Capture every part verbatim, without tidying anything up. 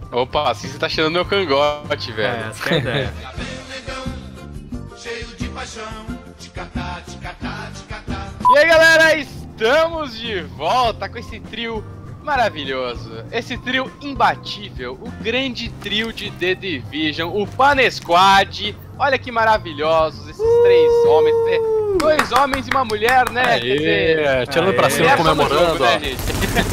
Opa, assim você tá cheirando meu cangote, velho. É, essa que é a ideia. E aí, galera, estamos de volta com esse trio maravilhoso. Esse trio imbatível, o grande trio de The Division, o Pane Squad. Olha que maravilhosos esses uh! três homens. Dois homens e uma mulher, né? Aê, Quer dizer, tirando pra cima, comemorando, jogo, né, gente?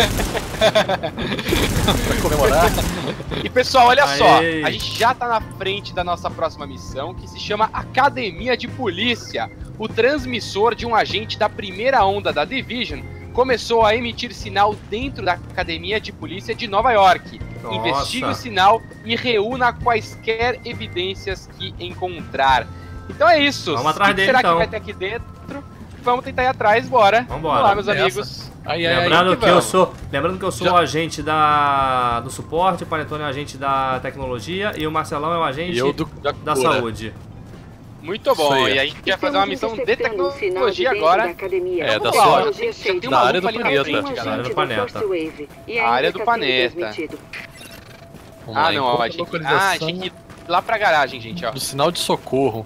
Pra comemorar. E pessoal, olha Aê. só, a gente já tá na frente da nossa próxima missão, que se chama Academia de Polícia. O transmissor de um agente da primeira onda da Division começou a emitir sinal dentro da Academia de Polícia de Nova York. Nossa. Investigue o sinal e reúna quaisquer evidências que encontrar. Então é isso. Vamos atrás o que dele, será então. que vai ter aqui dentro? Vamos tentar ir atrás, bora. Vambora. Vamos lá, meus Nessa. amigos. Ai, ai, Lembrando, ai, que eu sou, lembrando que eu sou Já. o agente da, do suporte, o Panetone é o agente da tecnologia e o Marcelão é o agente eu do, da, da saúde. Muito bom, e a gente vai fazer uma missão de tecnologia agora. É, da sua da área do planeta. Da área do planeta. A área do planeta. Ah, não, ó, a gente, ah, a gente tem que ir lá pra garagem, gente, ó. Do sinal de socorro.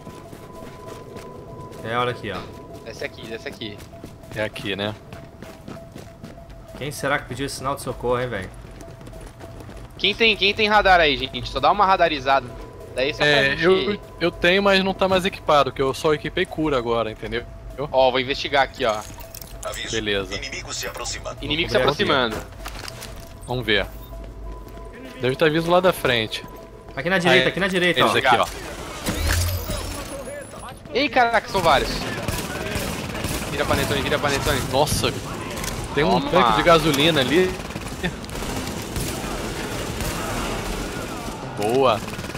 É, olha aqui, ó. Desce aqui, desce aqui. É aqui, né? Quem será que pediu esse sinal de socorro, hein, velho? Quem tem, quem tem radar aí, gente? Só dá uma radarizada. Daí só é, gente... eu, eu tenho, mas não tá mais equipado, que eu só equipei cura agora, entendeu? Ó, vou investigar aqui, ó. Aviso. Beleza. Inimigo se aproximando. Inimigo se aproximando. Vamos ver. Deve estar vindo lá da frente. Aqui na direita, Aí, aqui na direita, eles ó. aqui, ó. Ei, caraca, são vários. Vira Panetone, vira Panetone. Nossa, tem um Toma. tanque de gasolina ali. Boa.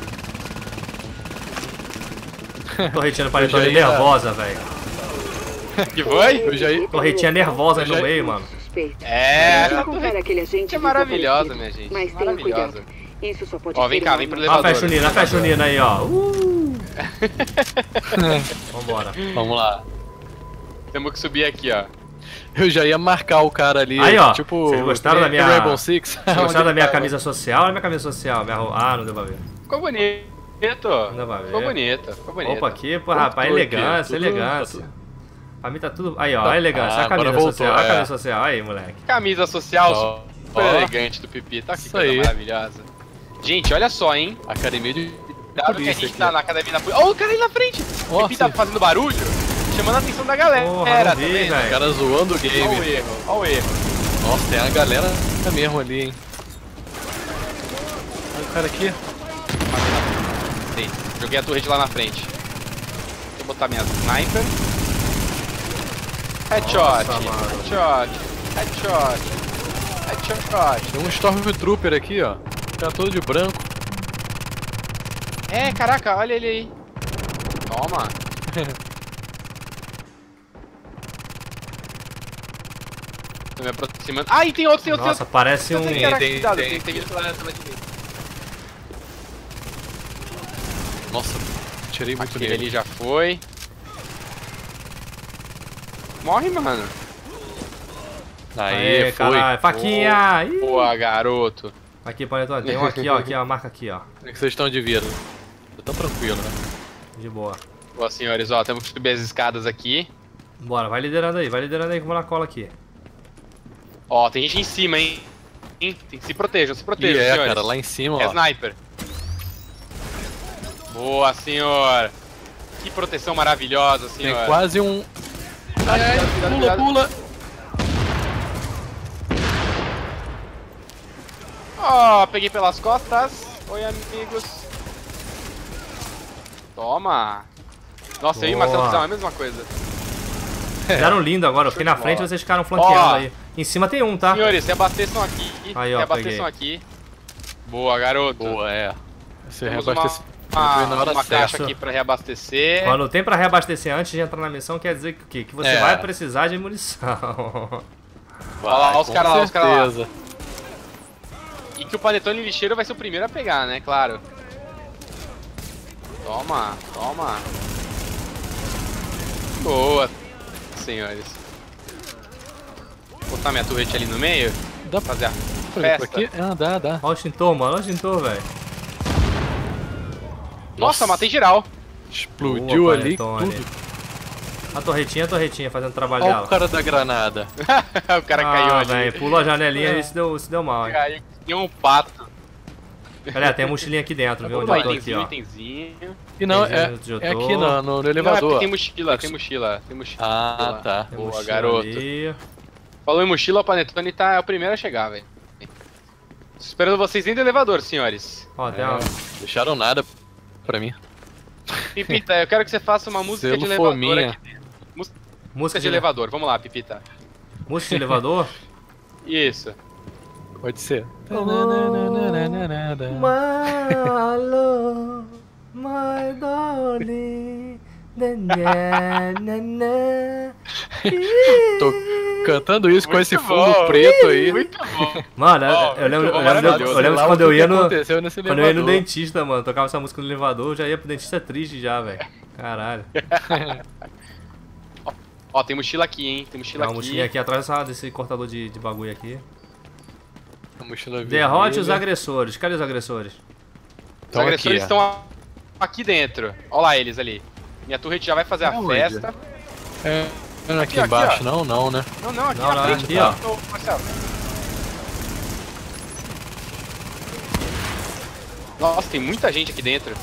Torretinha do Panetone nervosa, velho. Que foi? Eu já ia... Torretinha nervosa aí no já... meio, mano. É, essa torretinha é maravilhosa, minha gente. Mas tenha maravilhosa. cuidado. Isso só pode Ó, vem ser cá, uma vem pro Ó a elevador. fechunina, a fechunina aí, ó. Uh! Vambora. Vamos lá. Temos que subir aqui, ó. Eu já ia marcar o cara ali. Aí, ó. Tipo, Vocês gostaram da minha... Rainbow Six? Vocês gostaram da minha camisa social? Olha a minha camisa social. Minha... Ah, não deu pra ver. Ficou bonito. Não deu pra ver. Ficou bonito, ficou bonito. Opa, aqui, pô, rapaz, Tudo elegância, aqui, tudo- elegância. tudo- Pra mim tá tudo... Aí, ó, a elegância, Ah, a camisa agora voltou, social, a é. camisa social. Aí, moleque. Camisa social Ó, super ó. elegante do Pipi. Tá que Isso coisa aí. maravilhosa. Gente, olha só, hein. Academia de Cuidado que a polícia gente aqui. tá na academia da polícia. Ó, o cara aí na frente. O Ó, Pipi tá sim. fazendo barulho, chamando a atenção da galera. Porra, Era, não tá vi, vendo? O velho. cara zoando o Ó o game. erro, ó o erro. Nossa, tem a galera mesmo ali, hein. Olha o cara aqui. Sei, joguei a torrete lá na frente. Deixa eu botar minha sniper. Headshot, Nossa, mano. headshot, headshot, headshot. Tem um Stormtrooper aqui, ó. Tá todo de branco. É, caraca, olha ele aí. Toma. Tô me aproximando. Ah, e tem outro, tem outro, Nossa, tem parece um... outro. Caraca, tem- cuidado, tem- tem, tem vindo pela, pela direita. Nossa, tirei muito Aquele nele. ali já foi. Morre, mano. Aí, Aê, foi. caralho, faquinha! Ih. Boa, garoto. Aqui, Panetone, tem um aqui, ó, aqui, ó, marca aqui, ó. Como é que vocês estão de vida? Tô tranquilo, né? De boa. Boa, senhores, ó, temos que subir as escadas aqui. Bora, vai liderando aí, vai liderando aí que eu vou na cola aqui. Ó, tem gente em cima, hein? Hein? Tem que se protejam, se E protejam, é, senhores. cara, lá em cima, É ó. sniper. Boa, senhor. Que proteção maravilhosa, senhor. Tem quase um... Ai, ai, Cuidado, pula, cuidado. pula. Ó, peguei pelas costas. Oi, amigos. Toma. Nossa, eu e o Marcelo Boa. fizeram a mesma coisa. Ficaram lindo agora, eu fiquei na Show de frente e bola. vocês ficaram flanqueando Ó. aí. Em cima tem um, tá? Senhores, se abasteçam aqui. Aí, ó, se abasteçam aqui. Boa, garoto. Boa, é. Você Temos reabastece... uma, Foi na hora uma certa. caixa aqui pra reabastecer. Quando tem pra reabastecer antes de entrar na missão, quer dizer que o quê? Que você É. vai precisar de munição. Olha lá, os com caras lá, os caras lá. certeza. E que o panetone lixeiro vai ser o primeiro a pegar, né? Claro. Toma, toma. Boa, senhores. Vou botar minha turret ali no meio. Dá Fazer a pra ver por Festa. aqui? Ah, dá, dá. Olha o extintor, mano. Olha o extintor, velho. Nossa, matei geral. Explodiu Boa, ali Panetone. tudo. A torretinha, a torretinha, fazendo o trabalho Olha dela. o cara da granada. O cara caiu Ah, ali. velho, pulou a janelinha e se deu, se deu mal, hein. Caiu, deu um pato. Galera, tem a mochilinha aqui dentro, viu? Onde Ó, eu tô aqui, itemzinho, ó. itemzinho. E não, Tem é, gente onde eu é tô. aqui no, no, no Não, é porque elevador. tem mochila, tem mochila, tem mochila. Ah, tá. Tem Boa, mochila garoto. ali. Falou em mochila, o Panetone tá é o primeiro a chegar, velho. Esperando vocês dentro do elevador, senhores. Ó, tem É, uma... deixaram nada pra mim. Pipita, eu quero que você faça uma música Selo de elevador fominha. aqui dentro. Música música de de elevador, vamos lá, Pipita. Música de elevador? Isso. Pode ser. My love, my darling. Tô cantando isso com Muito esse bom. fundo preto aí. Muito bom. Mano, Ó, eu lembro, muito bom, eu lembro, de- maravilhoso. eu lembro de Lá quando o eu que ia que no. aconteceu nesse Quando eu ia no elevador. dentista, mano, tocava essa música no elevador, eu já ia pro dentista triste já, velho. Caralho. Ó, tem mochila aqui, hein? Tem Tem mochila uma aqui. mochilinha aqui atrás dessa- desse cortador de, de bagulho aqui. A mochila Derrote os vermelha. agressores. Cadê os agressores? Os Então agressores aqui, ó. estão aqui dentro. Olha lá eles ali. Minha turret já vai fazer a Aonde? festa. É, não é aqui, Aqui, aqui, embaixo, ó. não, não, né? Não, não, aqui Não, na não, frente. aqui, tá? ó. Ô, Marcelo. Nossa, tem muita gente aqui dentro.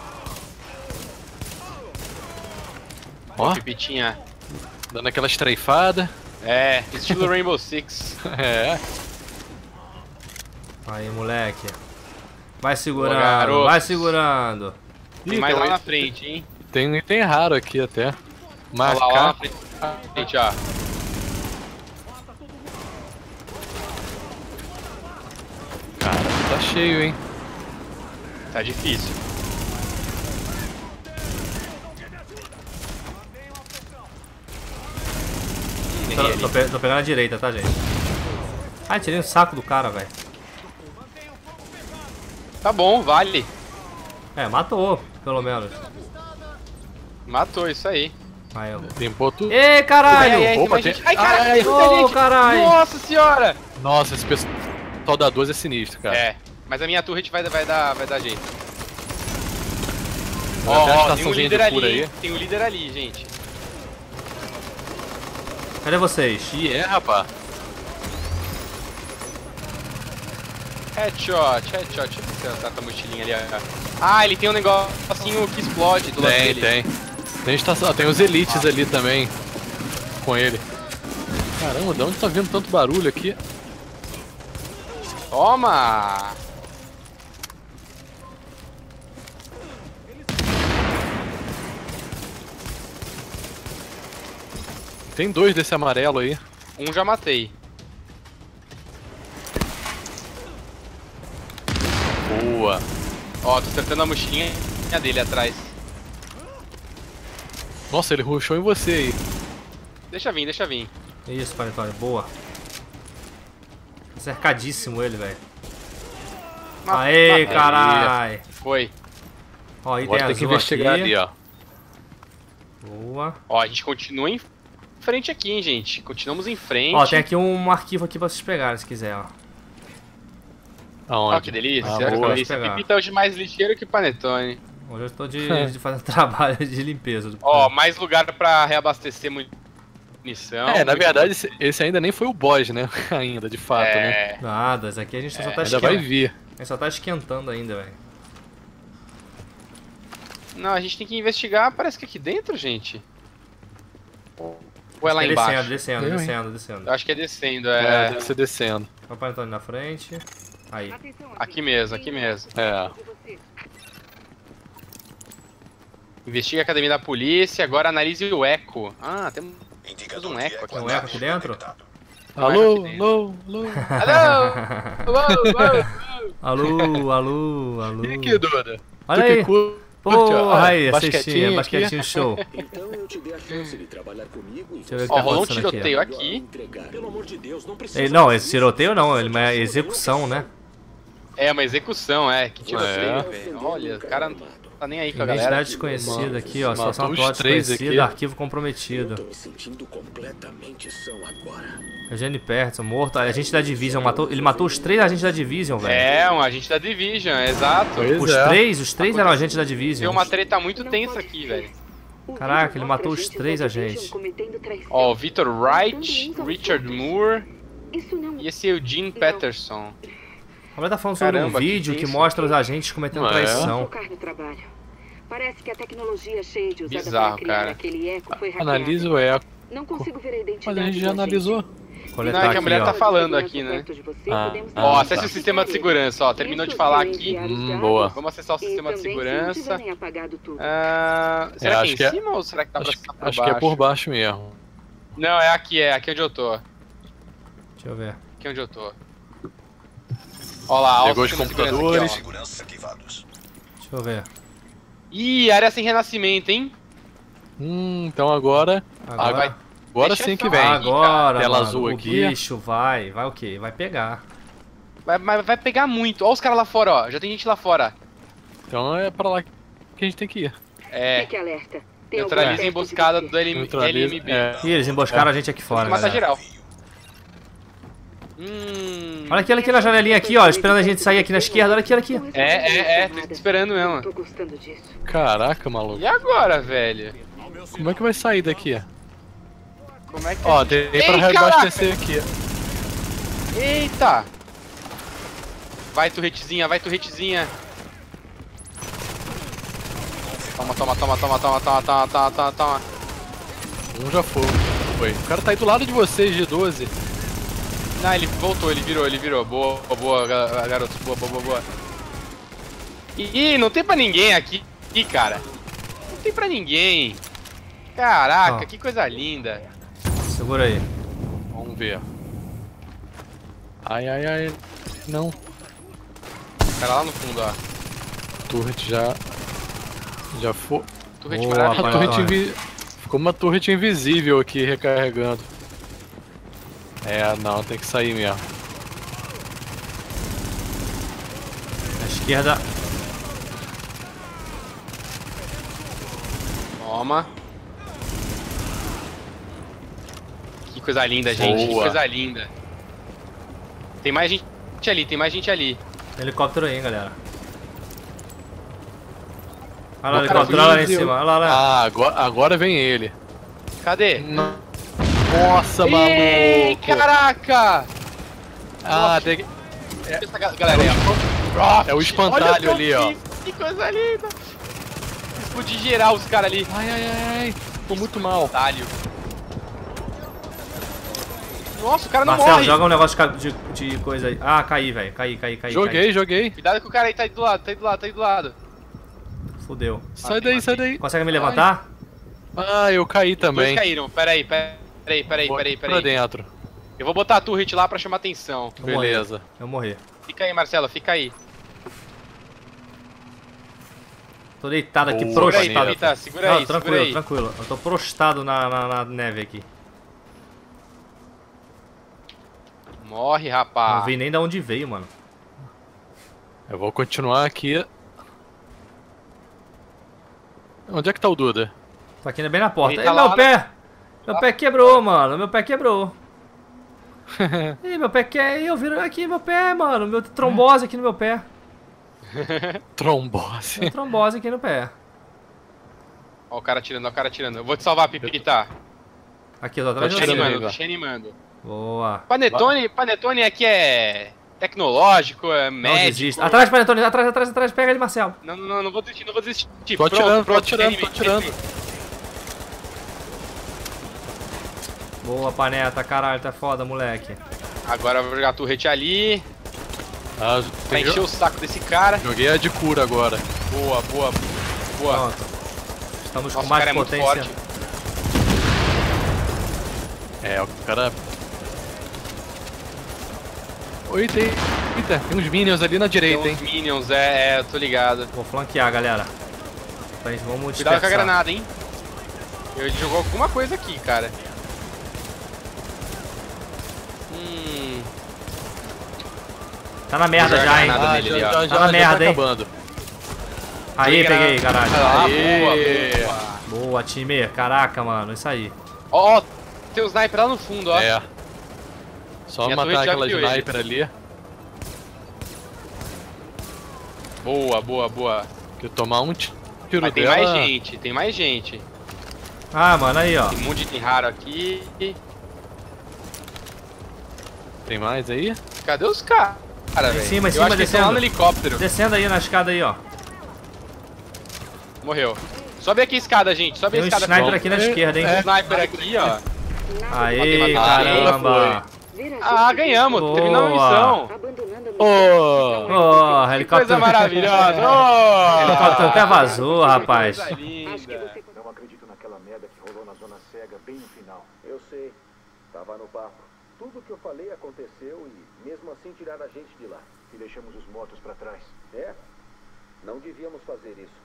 Ó, Pipitinha. dando aquela estreifada. É, estilo Rainbow Six. É. Aí, moleque. Vai segurando, garotos. vai segurando. Tem Ih, mais tem lá um na item- frente, hein? Tem um item raro aqui até. Olha lá, lá na Marcar. frente, frente, ó. Cara, tá cheio, hein? Tá difícil. Ih, Tô, errei tô ali. pe- tô pegando a direita, tá, gente? Ai, tirei o saco do cara, velho. Tá bom, vale. É, matou, pelo menos. Matou isso aí. Aí, eu... Limpou tudo. Ei, caralho! Ai, ai, tem Opa, mais tem- gente. Ai, caralho, Ai, tem muita ô, gente. caralho. Nossa senhora! Nossa, esse pessoal da doze é sinistro, cara. É, mas a minha turret vai, vai, dar, vai dar jeito. Tem Ó, até ó, a tem um estaçãozinha líder de cura ali, aí. tem um líder ali, gente. Cadê vocês? E é, rapaz. Headshot, headshot. Deixa eu ver se eu acerto a mochilinha ali. ó. Ah, ele tem um negocinho que explode do lado Tem, dele. tem. Tem, estação, tem os elites ali também. Com ele. Caramba, de onde tá vindo tanto barulho aqui? Toma! Tem dois desse amarelo aí. Um já matei. Boa. Ó, tô acertando a mochilinha dele atrás. Nossa, ele rushou em você aí. Deixa vir, deixa vir. Isso, Panetone, boa. Cercadíssimo ele, velho. Ma- Aê, matei. carai! Foi. Ó, item Agora tem que azul investigar aqui. ali, ó. Boa. Ó, a gente continua em frente aqui, hein, gente. Continuamos em frente. Ó, tem aqui um arquivo aqui pra vocês pegarem, se quiser, ó. Aonde? Ó, que delícia. Ah, olha que boa. delícia. Pegar. Pipi tá hoje mais ligeiro que Panetone. Hoje eu tô de, de fazer trabalho de limpeza. do- Ó, mais lugar pra reabastecer munição. É, na muito- verdade, esse, esse ainda nem foi o boss, né? ainda, de fato, né? É, Nada, isso aqui a gente só tá Ainda esquentando. vai vir. A gente só tá esquentando ainda, velho. não, a gente tem que investigar, parece que aqui dentro, gente. Ou é lá Descendo, embaixo? descendo, Eu, hein? descendo, descendo. Eu acho que é descendo, É, é. deve ser descendo. Ó, o Panetone na frente. Aí. Aqui mesmo, aqui mesmo. É. Investiga a academia da polícia, agora analise o eco. Ah, tem temos um eco aqui. Tem um eco aqui dentro? Alô, aqui alô, alô. Alô! Alô, alô! Alô, alô, alô. E aqui, Duda? Olha Tu que aí. curte, ó. Porra, aí, Basquetinho cestinha, aqui. basquetinho show. Então eu te dei a chance de trabalhar comigo e Deixa eu ver o que Ó, tá rolou um acontecendo aqui. tiroteio ó. aqui. entregar. Pelo amor de Deus, não precisa. Ele, não, fazer esse isso. tiroteio não, ele é execução, né? É uma execução, é. Que tiroteio, É. velho. Olha, o cara não tá nem aí com a Identidade galera. desconhecida aqui, ó. Matou Situação os atual três desconhecida, aqui. arquivo comprometido. Tô me sentindo completamente são agora. Eugênio Pertson, morto. Agente da Division, matou, ele matou os três agentes da Division, velho. É, um agente da Division, exato. Pois Os é. três, os três eram agentes da Division. Tem uma treta muito tensa aqui, velho. Caraca, ele matou os três agentes. Ó, o Victor Wright, Richard Moore Isso não. e esse Eugene Peterson. A mulher tá falando sobre Caramba, um vídeo que que tenso. mostra os agentes cometendo Não é? traição. Focar no trabalho. Parece que a tecnologia cheia de usada Bizarro, para criar cara. aquele eco foi hackeada. Analise o eco. Não consigo ver a identidade. Mas a gente do já agente. analisou. Coletar Não, é que a aqui, mulher ó. tá falando aqui, né? Perto de você, Ah, podemos ah, Ó, dar acesse tá. o sistema de segurança, ó. Terminou de falar aqui. Hum, boa. Vamos acessar o E sistema de também, se não segurança. tiverem apagado tudo. Ah, será É, que é acho em que é- cima ou será que dá pra Acho, acessar por acho baixo? que é por baixo mesmo. Não, é aqui, é aqui onde eu tô. Deixa eu ver. Aqui onde eu tô. Ó lá, ó Pegou o os sistema de segurança computadores. aqui, Seguranças ativados. Deixa eu ver. ó. Ih, área sem renascimento, hein? Hum, então agora. Agora, vai- Agora Deixa sim eu que falar. vem. agora Tela mano, azul o aqui. bicho vai. Vai o quê? Vai pegar. Vai, mas vai pegar muito. Ó os caras lá fora, ó. Já tem gente lá fora. Então é pra lá que a gente tem que ir. É. Fique alerta. Tem alguém Neutraliza a perto de emboscada você. do L M Neutraliza. L M B. É. Ih, eles emboscaram a gente aqui fora, Mata galera. geral. Hum. Olha aquele aqui na janelinha aqui, ó. Esperando a gente sair aqui na esquerda. Olha aqui, olha aqui. É, é, é. Tô esperando mesmo. Não tô gostando disso. Caraca, maluco. E agora, velho? Como é que vai sair daqui? Como é que Ó, a gente- tem pra Ei, reabastecer aqui. caraca! Eita! Vai, turretezinha, vai, turretezinha. Toma, toma, toma, toma, toma, toma, toma, toma, toma, toma. Um já foi. Foi. O cara tá aí do lado de vocês, de doze. Não, ele voltou, ele virou, ele virou. Boa, boa, ga- garoto. Boa, boa, boa, boa. Ih, não tem pra ninguém aqui, Ih, cara. Não tem pra ninguém. Caraca, Ó. que coisa linda. Segura aí. Vamos ver. Ai, ai, ai. Não. O cara lá no fundo, ó. Turret já. Já foi. Turret Boa, A maravilhosa. rapaz. turret invi... Ficou uma turret invisível aqui recarregando. É, não, tem que sair mesmo. Na esquerda. Toma. Que coisa linda, gente. Que Boa. coisa linda. Tem mais gente ali, tem mais gente ali. Tem helicóptero aí, hein, galera. Olha lá o O cara helicóptero, olha lá em visível. cima. Olha lá, olha lá. Ah, agora, agora vem ele. Cadê? Nossa, Ei, maluco! caraca! Ah, tem que... Essa ga- galera aí, ó. É o espantalho Olha ali, ó. que- Que coisa linda! Explodir geral os caras ali. Ai, ai, ai. Tô muito mal. Espantalho. Nossa, o cara não Marcelo, morre. joga um negócio de, de coisa aí. Ah, caí, velho. Caí, caí, caí. Joguei, joguei. Cuidado que o cara aí tá aí do lado, tá aí do lado, tá aí do lado. Caí. Fudeu. Sai daí, sai daí. Consegue me levantar? Ah, eu caí Dois também. caíram. Pera aí, pera aí, pera aí, Vou pera aí, pra pera aí. dentro. Eu vou botar a turret lá pra chamar atenção. Eu morri. Beleza. Eu morri. Fica aí, Marcelo, fica aí. Tô deitado aqui, Boa, Segura aí, prostado. Pepita, segura Não, aí, tranquilo, segura aí. tranquilo. Eu tô prostado na, na, na neve aqui. Morre, Não rapaz. vi nem de onde veio, mano. Eu vou continuar aqui. Onde é que tá o Duda? Tô aqui bem na porta. Ele Ei, tá meu lá, pé! Meu pé quebrou, mano. Meu pé quebrou. Ih, meu pé quer. Eu viro aqui meu pé, mano. Meu trombose aqui no meu pé. Trombose. Tem trombose aqui no pé. Ó o cara atirando, ó o cara atirando. Eu vou te salvar, Pipita. Aqui, eu tô atrás Tô de Deixa tirando você. aí, animando, vai. deixa animando. Boa. Panetone, Panetone aqui é tecnológico, é Não médico. desista. Atrás, Panetone. Atrás, atrás, atrás. Pega ele, Marcelo. Não, não, não vou desistir, não vou desistir. Tô atirando, tô pronto, atirando, tô anime, atirando. anime. Boa, Paneta. Caralho, tá foda, moleque. Agora eu vou jogar a turret ali. Ah, Pra tem- encher o saco desse cara. Joguei a de cura agora. Boa, boa, boa. Pronto. Estamos Nossa, com o mais cara é muito potência. forte. É, o cara... Oi, tem... Eita, tem uns minions ali na Tem direita, hein? uns minions, é, é, eu tô ligado. Vou flanquear, galera. Pra gente, vamos Cuidado com a dispersar. granada, hein? Ele jogou alguma coisa aqui, cara. Hum. Tá na merda Não já, hein? nada Ah, nele já, ali, ó. já, Tá já, na já merda, tá hein? acabando. Aí, peguei, caralho. Ah, Aê. boa, boa. Boa, time. Caraca, mano. Isso aí. Ó, ó, tem o sniper lá no fundo, ó. É. Só Minha matar torre já aquela viu sniper ali. Boa, boa, boa. Que tomar um tiro Mas tem dela... mais gente, tem mais gente. Ah, mano, aí, ó. Tem um monte de item raro aqui. Tem mais aí? Cadê os caras, velho? cima, em Eu cima, acho que eles estão lá descendo. no helicóptero. Descendo aí na escada aí, ó. Morreu. Sobe aqui a escada, gente. Sobe Tem a um escada. sniper bom. aqui na É, esquerda, hein? Tem um sniper aqui, ó. Aí, Ah, caramba. Ah, ganhamos. Boa. Terminamos a missão. Abandonando a missão. Oh. Ó, Que helicóptero. coisa maravilhosa. Oh! Helicóptero até vazou, rapaz. Coisa Acho que linda. você Não acredito naquela merda que rolou na Zona Cega bem no final. Eu sei. Tava no papo. Tudo que eu falei aconteceu e mesmo assim tiraram a gente de lá. E deixamos os mortos pra trás. É? Não devíamos fazer isso.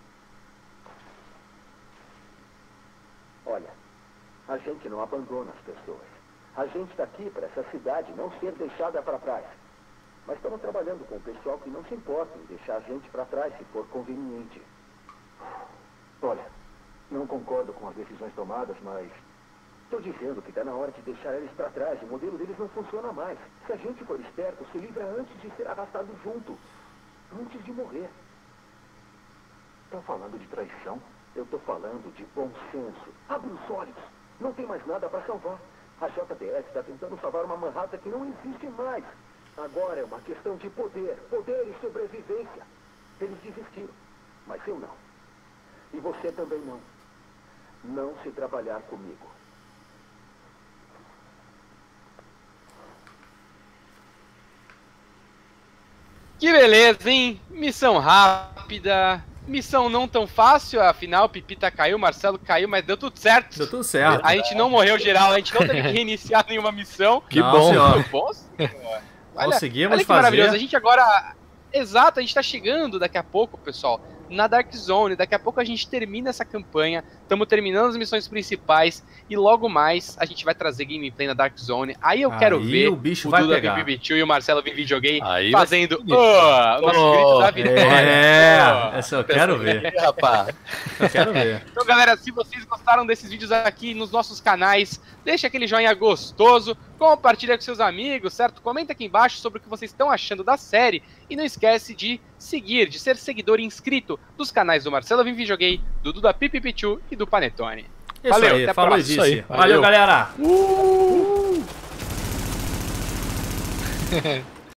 Olha, a gente não abandona as pessoas. A gente está aqui para essa cidade não ser deixada para trás. Mas estamos trabalhando com o pessoal que não se importa em deixar a gente para trás se for conveniente. Olha, não concordo com as decisões tomadas, mas estou dizendo que está na hora de deixar eles para trás. O modelo deles não funciona mais. Se a gente for esperto, se livra antes de ser arrastado junto. Antes de morrer. Está falando de traição? Eu estou falando de bom senso. Abre os olhos. Não tem mais nada para salvar. A J D S está tentando salvar uma Manhattan que não existe mais. Agora é uma questão de poder. Poder e sobrevivência. Eles desistiram. Mas eu não. E você também não. Não se trabalhar comigo. Que beleza, hein? Missão rápida. Missão não tão fácil, afinal, Pipita caiu, Marcelo caiu, mas deu tudo certo. Deu tudo certo. A gente não morreu geral, a gente não teve que reiniciar nenhuma missão. Que Não, bom. senhor. Muito bom, senhor. Olha, Conseguimos olha que fazer. maravilhoso. A gente agora... Exato, a gente tá chegando daqui a pouco, pessoal, na Dark Zone. Daqui a pouco a gente termina essa campanha. Estamos terminando as missões principais. E logo mais a gente vai trazer gameplay na Dark Zone. Aí eu Aí quero ver o bicho o vai Duda pegar. B B B dois e o Marcelo Vim Videogame Aí vai fazendo ser bonito. oh, o nosso Oh, grito da vitória. É, Oh. essa eu quero ver. É, rapaz. Eu quero ver. Então, galera, se vocês gostaram desses vídeos aqui nos nossos canais, deixa aquele joinha gostoso, compartilha com seus amigos, certo? Comenta aqui embaixo sobre o que vocês estão achando da série e não esquece de seguir, de ser seguidor e inscrito dos canais do Marcelo Vim Videogame, do Duda Pipi Pichu e do Panetone. Isso Valeu, aí, até a falou e próxima. disse. Isso aí, Valeu, valeu. galera.